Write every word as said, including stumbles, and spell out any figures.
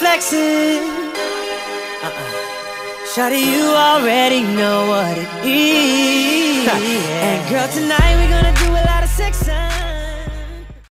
flexing. Uh-uh. Shawty, you already know what it is. And girl, tonight we're gonna do a lot of sex.